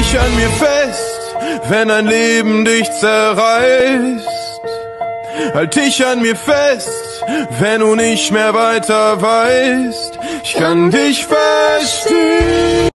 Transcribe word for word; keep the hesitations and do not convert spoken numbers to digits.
dich an mir fest, wenn ein Leben dich zerreißt. Halt dich an mir fest, wenn du nicht mehr weiter weißt. Ich kann dich verstehen.